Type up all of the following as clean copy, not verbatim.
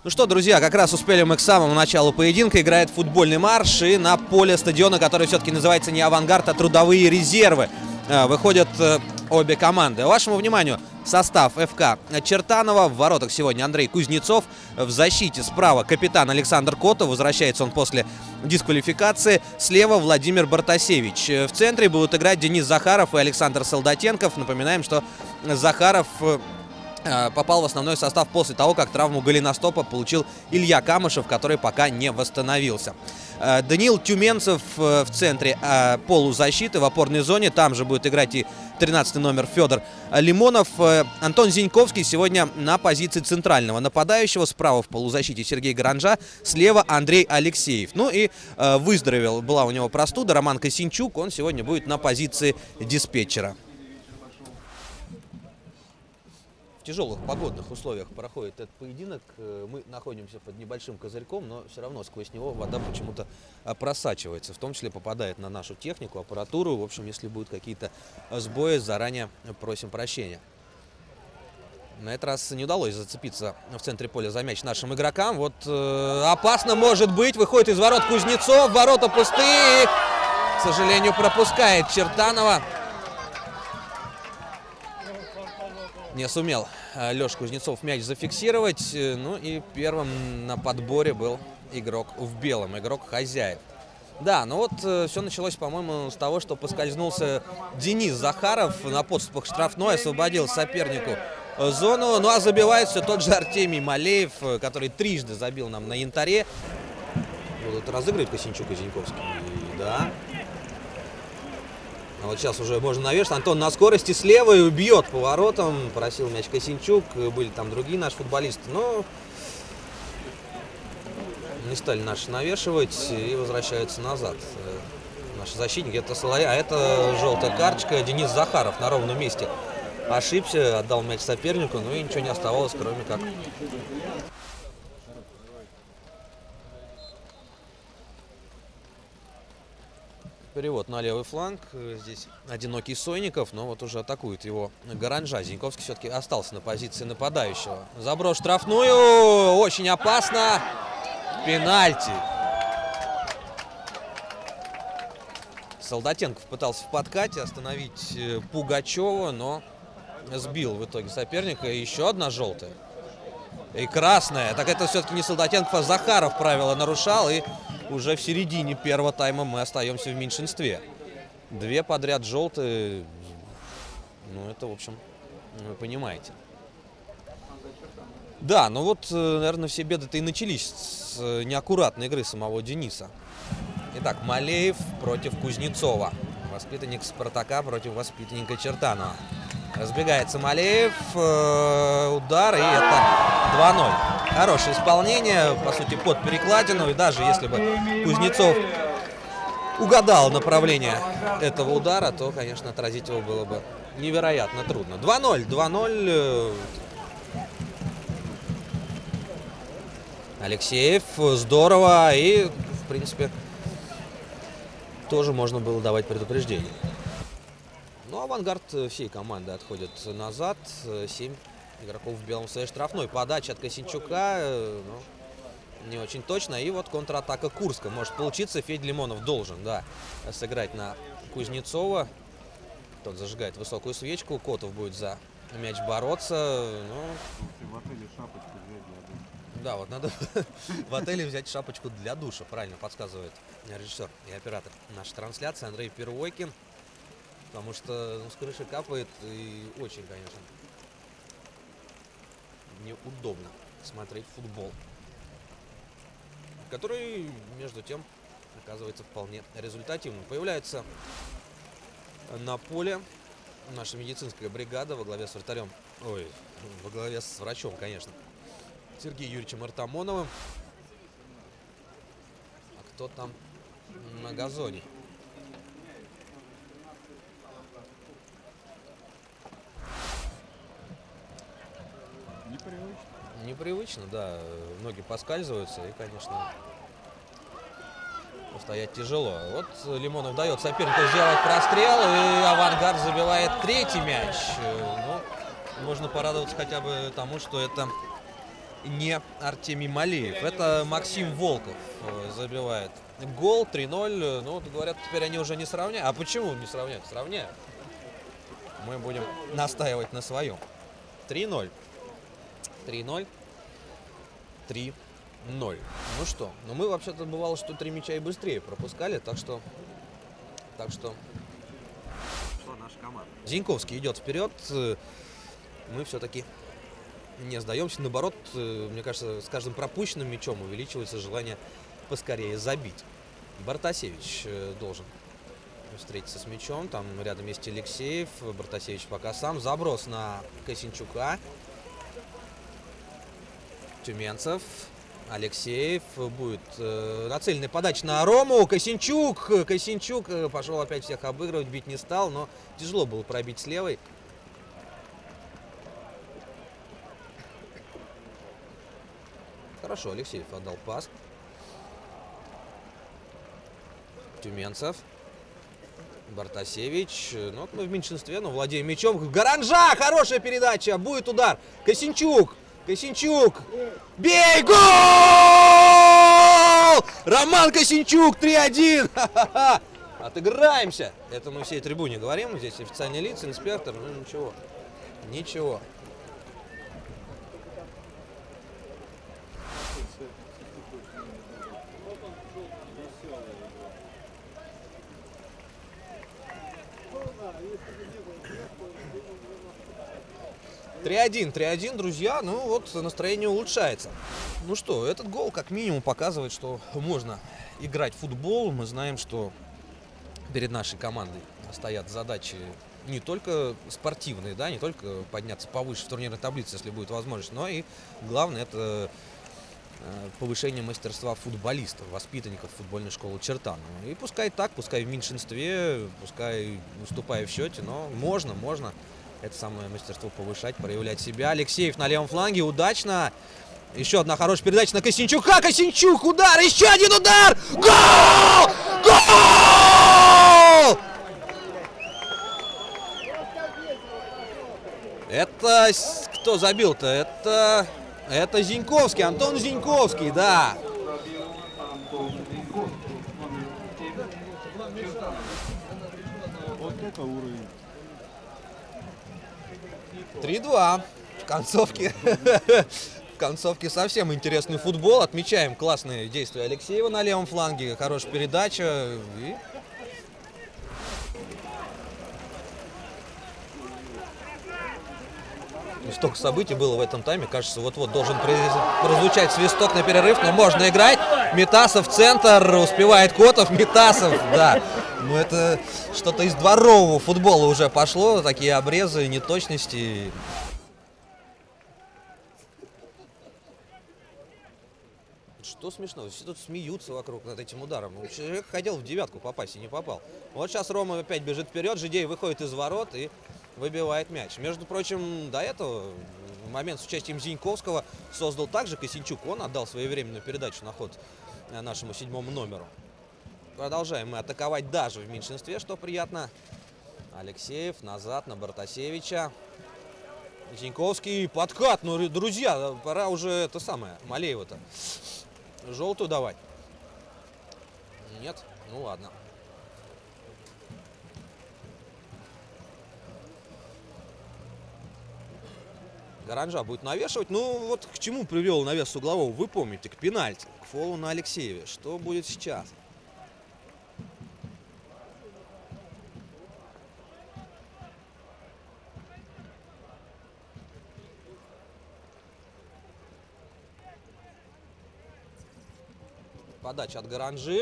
Ну что, друзья, как раз успели мы к самому началу поединка. Играет футбольный марш, и на поле стадиона, который все-таки называется не «Авангард», а «Трудовые резервы», выходят обе команды. Вашему вниманию состав ФК Чертаново. В воротах сегодня Андрей Кузнецов. В защите справа капитан Александр Котов. Возвращается он после дисквалификации. Слева Владимир Бартасевич. В центре будут играть Денис Захаров и Александр Солдатенков. Напоминаем, что Захаров попал в основной состав после того, как травму голеностопа получил Илья Камышев, который пока не восстановился. Даниил Тюменцев в центре полузащиты в опорной зоне. Там же будет играть и 13-й номер Федор Лимонов. Антон Зиньковский сегодня на позиции центрального нападающего. Справа в полузащите Сергей Гаранжа, слева Андрей Алексеев. Ну и выздоровел, была у него простуда, Роман Косинчук. Он сегодня будет на позиции диспетчера. В тяжелых погодных условиях проходит этот поединок. Мы находимся под небольшим козырьком, но все равно сквозь него вода почему-то просачивается. В том числе попадает на нашу технику, аппаратуру. В общем, если будут какие-то сбои, заранее просим прощения. На этот раз не удалось зацепиться в центре поля за мяч нашим игрокам. Вот опасно может быть. Выходит из ворот Кузнецов. Ворота пустые. К сожалению, пропускает Чертаново. Не сумел Леша Кузнецов мяч зафиксировать. Ну и первым на подборе был игрок в белом, игрок хозяев. Да, ну вот все началось, по-моему, с того, что поскользнулся Денис Захаров на подступах штрафной, освободил сопернику зону. Ну а забивает все тот же Артемий Малеев, который трижды забил нам на янтаре. Будут разыгрывать Косинчук и Зиньковский. Да. А вот сейчас уже можно навешать. Антон на скорости слева и убьет по воротам. Просил мяч Косинчук. Были там другие наши футболисты. Но не стали наши навешивать и возвращаются назад. Наши защитники. Это Соловья, а это желтая карточка. Денис Захаров на ровном месте ошибся. Отдал мяч сопернику. Ну и ничего не оставалось, кроме как перевод на левый фланг. Здесь одинокий Сойников, но вот уже атакует его Гаранжа. Зиньковский все-таки остался на позиции нападающего. Заброс штрафную. Очень опасно. Пенальти. Солдатенков пытался в подкате остановить Пугачева, но сбил в итоге соперника. И еще одна желтая. И красная. Так это все-таки не Солдатенков, а Захаров правила нарушал. И уже в середине первого тайма мы остаемся в меньшинстве. Две подряд желтые. Ну, это, в общем, вы понимаете. Да, ну вот, наверное, все беды-то и начались с неаккуратной игры самого Дениса. Итак, Малеев против Кузнецова. Воспитанник Спартака против воспитанника Чертанова. Разбегается Малеев. Удар, и это 2-0. Хорошее исполнение, по сути, под перекладину. И даже если бы Кузнецов угадал направление этого удара, то, конечно, отразить его было бы невероятно трудно. 2-0. 2-0. Алексеев. Здорово. И, в принципе, тоже можно было давать предупреждение. Ну, Авангард всей команды отходит назад. 7 игроков в белом своей штрафной. Подача от Косинчука, ну, не очень точно. И вот контратака Курска может получиться. Федя Лимонов должен, да, сыграть на Кузнецова. Тот зажигает высокую свечку. Котов будет за мяч бороться. Ну, в отеле шапочку взять для душа. Да, вот надо в отеле взять шапочку для душа. Правильно подсказывает режиссер и оператор нашей трансляции Андрей Первойкин. Потому что с крыши капает и очень, конечно, неудобно смотреть футбол, который, между тем, оказывается вполне результативным. Появляется на поле наша медицинская бригада во главе с вратарем, во главе с врачом, конечно, Сергеем Юрьевичем Артамоновым. А кто там на газоне? Непривычно, да. Ноги поскальзываются и, конечно, устоять тяжело. Вот Лимонов дает сопернику сделать прострел, и Авангард забивает третий мяч. Ну, можно порадоваться хотя бы тому, что это не Артемий Малеев. Это Максим Волков забивает гол. 3-0. Ну, вот говорят, теперь они уже не сравняют. А почему не сравняют? Сравняют. Мы будем настаивать на своем. 3-0. 3-0. 3-0. Ну что, ну мы вообще-то бывало, что 3 мяча и быстрее пропускали, так что наша команда. Зиньковский идет вперед. Мы все-таки не сдаемся. Наоборот, мне кажется, с каждым пропущенным мячом увеличивается желание поскорее забить. Бартасевич должен встретиться с мячом. Там рядом есть Алексеев. Бартасевич пока сам. Заброс на Косинчука. Тюменцев. Алексеев. Будет нацеленная подача на Рому. Косинчук пошел опять всех обыгрывать. Бить не стал, но тяжело было пробить с левой. Хорошо, Алексеев отдал пас. Тюменцев. Бартасевич. Ну, вот мы в меньшинстве, но владеем мячом. Гаранжа! Хорошая передача! Будет удар. Косинчук! Бей! Гол! Роман Косинчук! 3-1! Отыграемся! Это мы всей трибуне говорим. Здесь официальные лица, инспектор. Ну, ничего. 3-1, друзья. Ну вот настроение улучшается. Ну что, этот гол как минимум показывает, что можно играть в футбол. Мы знаем, что перед нашей командой стоят задачи не только спортивные, да, не только подняться повыше в турнирной таблице, если будет возможность, но и главное это повышение мастерства футболистов, воспитанников футбольной школы Чертанова. И пускай так, пускай в меньшинстве, пускай уступая в счете, но можно это самое мастерство повышать, проявлять себя. Алексеев на левом фланге, удачно. Еще одна хорошая передача на Косинчука. Косинчук, удар, еще один удар! Гол! Гол! Это кто забил-то? Это Зиньковский, Антон Зиньковский, да. Вот это уровень. 3-2. В концовке совсем интересный футбол. Отмечаем классные действия Алексеева на левом фланге. Хорошая передача. И... Столько событий было в этом тайме. Кажется, вот-вот должен прозвучать свисток на перерыв, но можно играть. Митасов в центр, успевает Котов. Митасов, да. Ну это что-то из дворового футбола уже пошло. Такие обрезы, неточности. Что смешно? Все тут смеются вокруг над этим ударом. Человек хотел в девятку попасть и не попал. Вот сейчас Рома опять бежит вперед. Жидей выходит из ворот и выбивает мяч. Между прочим, до этого момент с участием Зиньковского создал также Косинчук. Он отдал своевременную передачу на ход нашему 7-му номеру. Продолжаем мы атаковать даже в меньшинстве, что приятно. Алексеев назад на Бартасевича. Зиньковский подкат. Ну, друзья, пора уже это самое, Малеева-то желтую давать. Нет? Ну ладно. Гаранжа будет навешивать. Ну вот к чему привел навес с углового, вы помните, к пенальти, к фолу на Алексееве. Что будет сейчас? Подача от Гаранжи.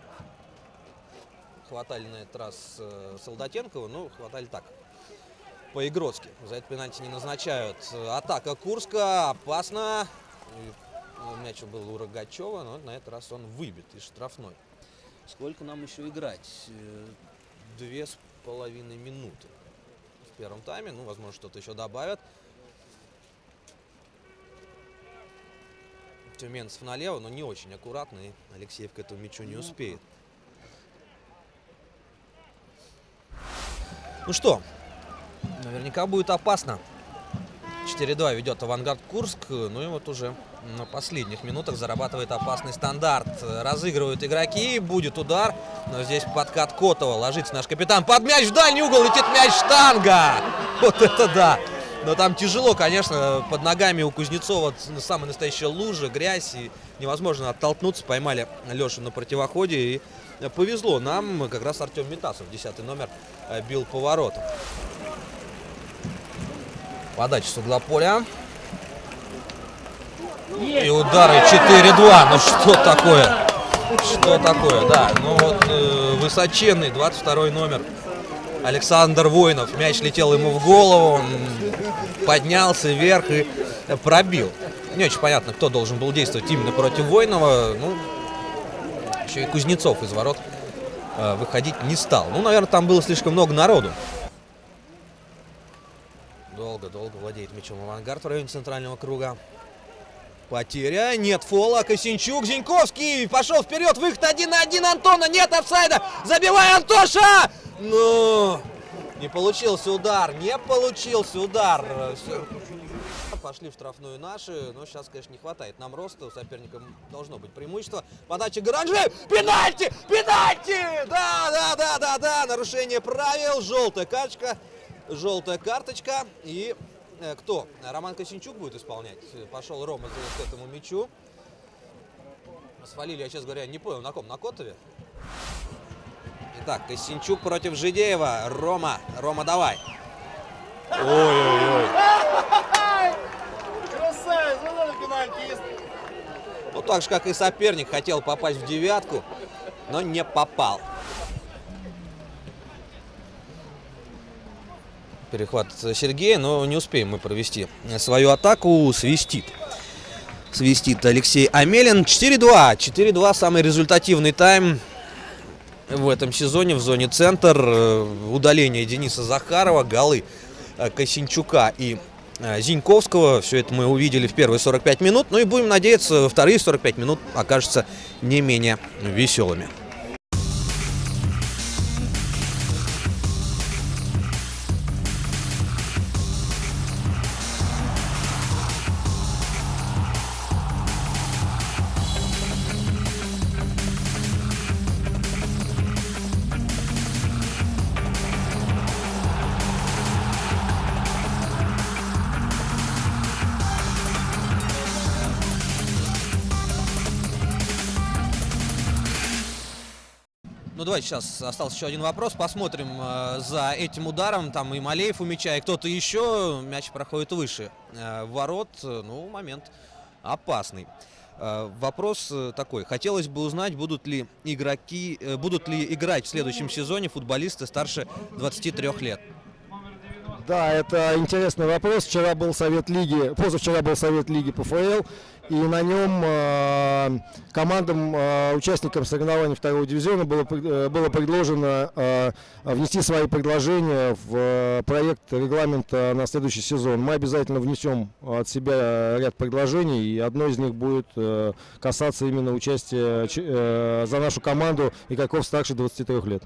Хватали на этот раз Солдатенкова, ну, хватали так, по-игротски. За это пенальти не назначают. Атака Курска, опасно. Мяч был у Рогачева, но на этот раз он выбит из штрафной. Сколько нам еще играть? 2,5 минуты в первом тайме. Ну, возможно, что-то еще добавят. Тюменцев налево, но не очень аккуратно, и Алексеев к этому мячу не успеет. Ну что, наверняка будет опасно. 4-2 ведет Авангард Курск. Ну и вот уже на последних минутах зарабатывает опасный стандарт. Разыгрывают игроки, будет удар. Но здесь подкат Котова, ложится наш капитан. Под мяч в дальний угол, летит мяч, штанга! Вот это да! Но там тяжело, конечно, под ногами у Кузнецова самая настоящая лужа, грязь. И невозможно оттолкнуться. Поймали Лешу на противоходе. И повезло нам, как раз Артем Митасов, 10-й номер, бил поворотом. Подача с угла поля. И удары 4-2. Ну что такое? Что такое? Да, ну вот высоченный 22-й номер Александр Воинов. Мяч летел ему в голову. Он поднялся вверх и пробил. Не очень понятно, кто должен был действовать именно против Воинова. Ну, еще и Кузнецов из ворот выходить не стал. Ну, наверное, там было слишком много народу. Долго владеет мячом Авангард в районе центрального круга. Потеря, нет фола, Косинчук, Зиньковский пошел вперед, выход 1 на 1 Антона, нет офсайда, забивай, Антоша! Ну, не получился удар, Пошли в штрафную наши, но сейчас, конечно, не хватает нам роста, у соперника должно быть преимущество. Подача Гаранжи, пенальти, да, нарушение правил, желтая карточка и... Кто? Роман Косинчук будет исполнять. Пошел Рома к этому мячу. Свалили, я, честно говоря, не понял, на ком? На Котове? Итак, Косинчук против Жидеева. Рома, давай. Ой-ой-ой. Ну, так же, как и соперник, хотел попасть в девятку, но не попал. Перехват Сергея, но не успеем мы провести свою атаку. Свистит Алексей Амелин. 4-2. 4-2. Самый результативный тайм в этом сезоне в зоне центр. Удаление Дениса Захарова, голы Косинчука и Зиньковского. Все это мы увидели в первые 45 минут. Ну и будем надеяться, вторые 45 минут окажутся не менее веселыми. Ну, давайте сейчас остался еще один вопрос. Посмотрим за этим ударом. Там и Малеев у мяча, и кто-то еще. Мяч проходит выше ворот. Ну, момент опасный. Вопрос такой. Хотелось бы узнать, будут ли играть в следующем сезоне футболисты старше 23 лет. Да, это интересный вопрос. Позавчера был совет лиги ПФЛ, и на нем командам, участникам соревнований второго дивизиона было предложено внести свои предложения в проект регламента на следующий сезон. Мы обязательно внесем от себя ряд предложений, и одно из них будет касаться именно участия за нашу команду игроков старше 23 лет.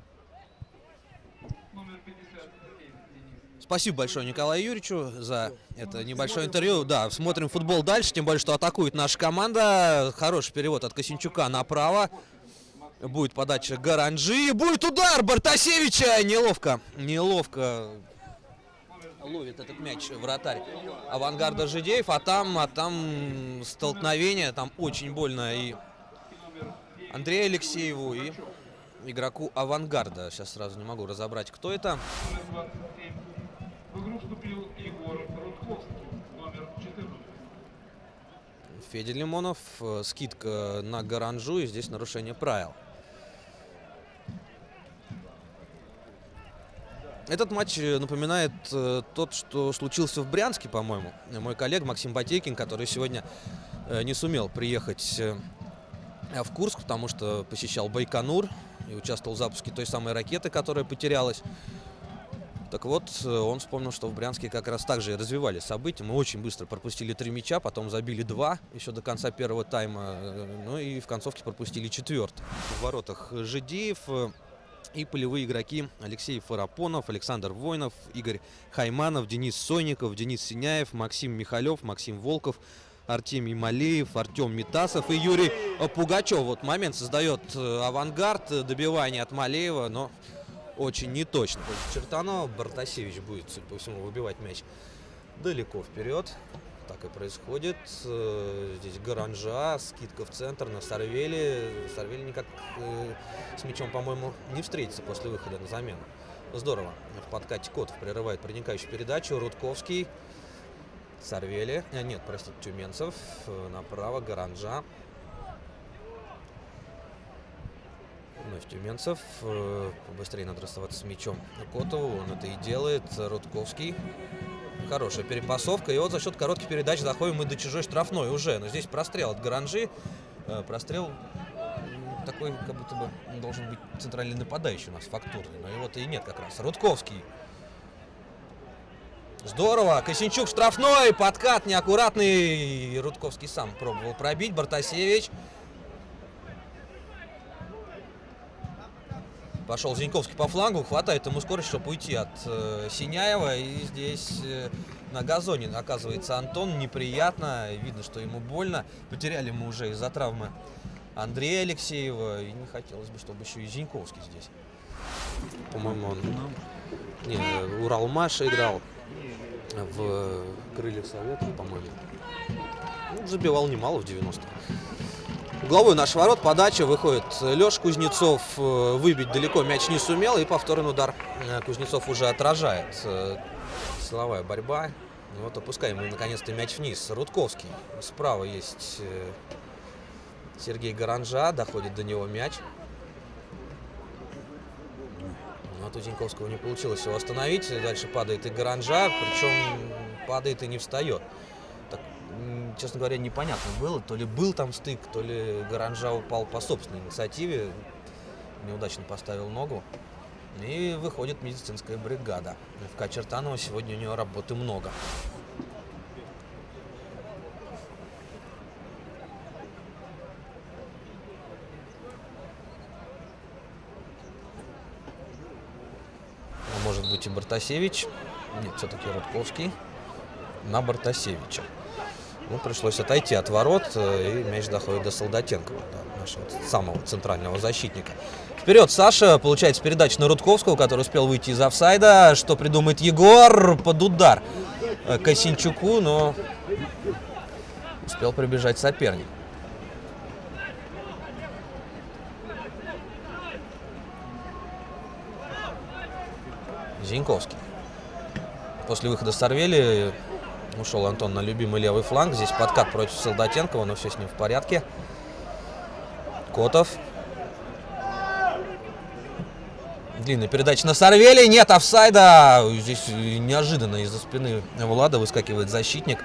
Спасибо большое Николаю Юрьевичу за это небольшое интервью. Да, смотрим футбол дальше, тем более, что атакует наша команда. Хороший перевод от Косинчука направо. Будет подача Гаранжи. Будет удар Бартасевича. Неловко ловит этот мяч вратарь Авангарда Жидеев. А там столкновение. Там очень больно и Андрею Алексееву, и игроку Авангарда. Сейчас сразу не могу разобрать, кто это. В игру вступил Егор Рудковский, номер 14. Федя Лимонов, скидка на Гаранжу, и здесь нарушение правил. Этот матч напоминает тот, что случился в Брянске, по-моему. Мой коллега Максим Батейкин, который сегодня не сумел приехать в Курск, потому что посещал Байконур и участвовал в запуске той самой ракеты, которая потерялась. Так вот, он вспомнил, что в Брянске как раз так же и развивались события. Мы очень быстро пропустили 3 мяча, потом забили 2 еще до конца первого тайма. Ну и в концовке пропустили 4-й. В воротах Жидеев. И полевые игроки: Алексей Фарапонов, Александр Воинов, Игорь Хайманов, Денис Сойников, Денис Синяев, Максим Михалев, Максим Волков, Артемий Малеев, Артем Митасов и Юрий Пугачев. Вот момент создает «Авангард», добивание от Малеева, но очень неточно. Чертанова, Бартасевич будет, судя по всему, выбивать мяч далеко вперед. Так и происходит. Здесь Гаранжа, скидка в центр на Сарвели. Сарвели никак с мячом, по-моему, не встретится после выхода на замену. Здорово. В подкате Котов прерывает проникающую передачу. Рудковский. Сарвели. Нет, простите, Тюменцев. Направо Гаранжа. Вновь Тюменцев. Побыстрее надо расставаться с мячом Котову. Он это и делает. Рудковский. Хорошая перепасовка. И вот за счет коротких передач заходим мы до чужой штрафной уже. Но здесь прострел от Гаранжи. Прострел такой, как будто бы должен быть центральный нападающий у нас, фактурный. Но его-то и нет как раз. Рудковский. Здорово. Косинчук штрафной. Подкат неаккуратный. Рудковский сам пробовал пробить. Бартасевич. Пошел Зиньковский по флангу, хватает ему скорость, чтобы уйти от Синяева. И здесь на газоне оказывается Антон. Неприятно, видно, что ему больно. Потеряли мы уже из-за травмы Андрея Алексеева. И не хотелось бы, чтобы еще и Зиньковский здесь. По-моему, он Уралмаш играл в Крыльях Совета, по-моему. Ну, забивал немало в 90-х. Угловой наш ворот, подача, выходит Леша Кузнецов, выбить далеко мяч не сумел, и повторный удар Кузнецов уже отражает. Силовая борьба, и вот опускаем мы наконец-то мяч вниз. Рудковский, справа есть Сергей Гаранжа, доходит до него мяч. Но от Зиньковского не получилось его остановить, дальше падает и Гаранжа, причем падает и не встает. Честно говоря, непонятно было, то ли был там стык, то ли Гаранжа упал по собственной инициативе, неудачно поставил ногу. И выходит медицинская бригада. ФК Чертанова, сегодня у нее работы много. Может быть и Бартасевич. Нет, все-таки Рудковский на Бартасевича. Ну, пришлось отойти от ворот, и мяч доходит до Солдатенкова, до нашего самого центрального защитника. Вперед Саша, получается передача на Рудковского, который успел выйти из офсайда. Что придумает Егор? Под удар Косинчуку, но успел прибежать соперник. Зиньковский. После выхода Сарвели ушел Антон на любимый левый фланг. Здесь подкат против Солдатенкова, но все с ним в порядке. Котов. Длинная передача на Сарвели. Нет офсайда. Здесь неожиданно из-за спины Влада выскакивает защитник.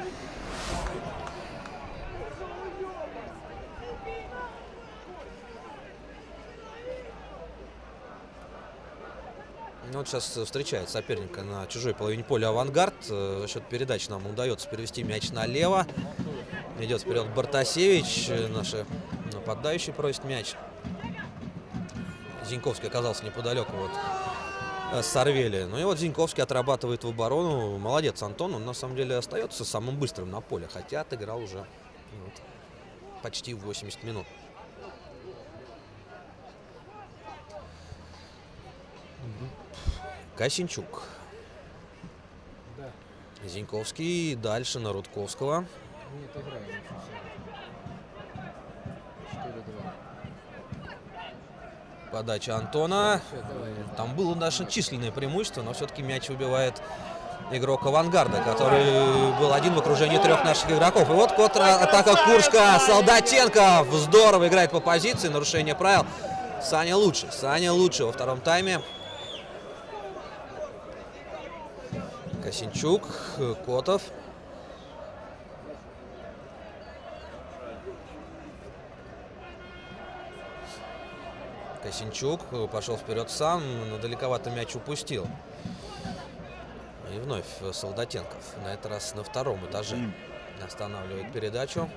Вот сейчас встречает соперника на чужой половине поля «Авангард». За счет передач нам удается перевести мяч налево. Идет вперед Бартасевич. Наши нападающие просят мяч. Зиньковский оказался неподалеку от Сарвели. Ну и вот Зиньковский отрабатывает в оборону. Молодец Антон. Он на самом деле остается самым быстрым на поле. Хотя отыграл уже почти 80 минут. Косинчук. Да. Зиньковский. Дальше на Рудковского. Нет, играем очень сильно. 4-2. Подача Антона. Там было наше численное преимущество, но все-таки мяч выбивает игрок «Авангарда», который был один в окружении 3 наших игроков. И вот контратака Курска. Солдатенков здорово играет по позиции. Нарушение правил. Саня лучше. Саня лучше во втором тайме. Косинчук, Котов. Косинчук пошел вперед сам, но далековато мяч упустил. И вновь Солдатенков, на этот раз на втором этаже, останавливает передачу.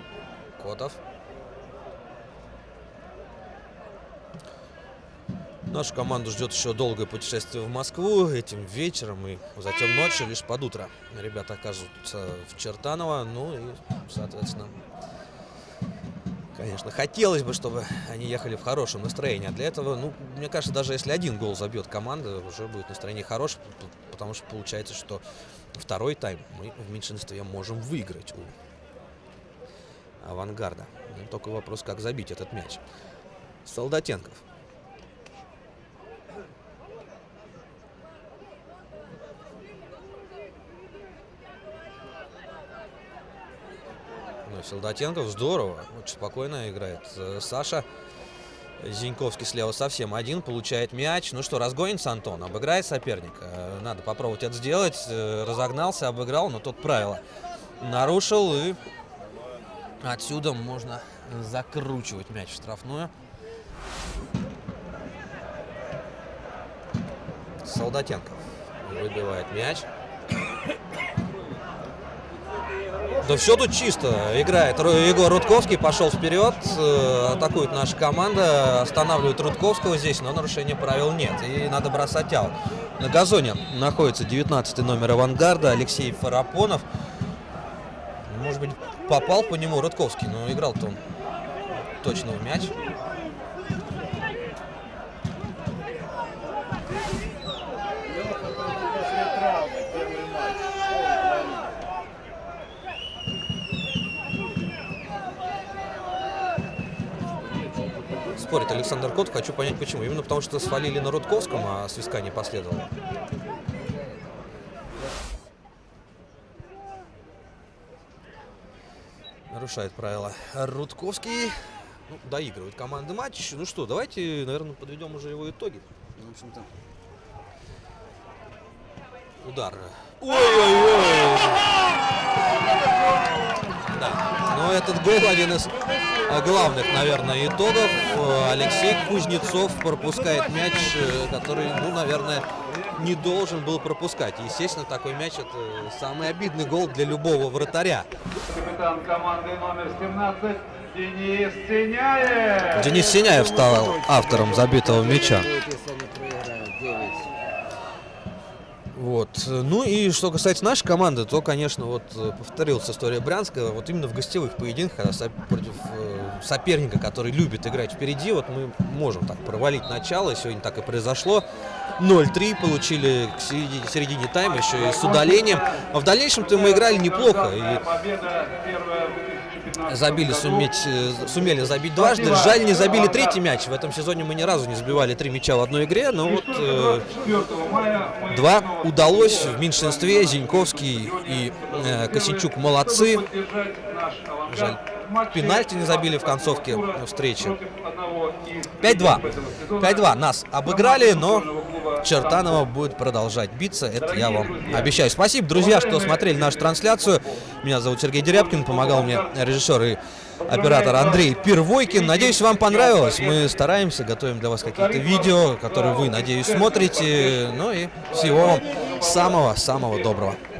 Котов. Нашу команду ждет еще долгое путешествие в Москву этим вечером и затем ночью, лишь под утро. Ребята окажутся в Чертаново, ну и, соответственно, конечно, хотелось бы, чтобы они ехали в хорошем настроении. А для этого, ну, мне кажется, даже если один гол забьет команда, уже будет настроение хорошее, потому что получается, что второй тайм мы в меньшинстве можем выиграть у «Авангарда». Но только вопрос, как забить этот мяч. Солдатенков. Солдатенков здорово, очень спокойно играет. Саша Зиньковский слева совсем один, получает мяч. Ну что, разгонится Антон, обыграет соперника. Надо попробовать это сделать. Разогнался, обыграл, но тот правило нарушил. И отсюда можно закручивать мяч в штрафную. Солдатенков выбивает мяч. Да все тут чисто. Играет Егор Рудковский, пошел вперед, атакует наша команда, останавливает Рудковского здесь, но нарушения правил нет. И надо бросать аут. На газоне находится 19-й номер «Авангарда» Алексей Фарапонов. Может быть, попал по нему Рудковский, но играл-то он точно в мяч. Спорит Александр Кот, хочу понять почему. Именно потому, что свалили на Рудковском, а свистка не последовало. Нарушает правила Рудковский. Ну, доигрывает команды матч. Ну что, давайте, наверное, подведем уже его итоги. В общем-то. Удар. Ой-ой-ой! Да, но этот гол один из главных, наверное, итогов. Алексей Кузнецов пропускает мяч, который, ну, наверное, не должен был пропускать. Естественно, такой мяч — это самый обидный гол для любого вратаря. Капитан команды номер 17 Денис Синяев. Денис Синяев стал автором забитого мяча. Вот. Ну и что касается нашей команды, то, конечно, вот повторилась история Брянска. Вот именно в гостевых поединках, когда против соперника, который любит играть впереди, вот мы можем так провалить начало, и сегодня так и произошло. 0-3 получили к середине тайма, еще и с удалением. А в дальнейшем-то мы играли неплохо. И сумели забить дважды. Жаль, не забили третий мяч. В этом сезоне мы ни разу не забивали 3 мяча в одной игре. Но вот 2 удалось в меньшинстве. Зиньковский и Косинчук молодцы. Жаль, пенальти не забили в концовке встречи. 5-2. 5-2. Нас обыграли, но Чертаново будет продолжать биться. Это я вам обещаю. Спасибо, друзья, что смотрели нашу трансляцию. Меня зовут Сергей Дерябкин. Помогал мне режиссер и оператор Андрей Первойкин. Надеюсь, вам понравилось. Мы стараемся, готовим для вас какие-то видео, которые вы, надеюсь, смотрите. Ну и всего вам самого-самого доброго.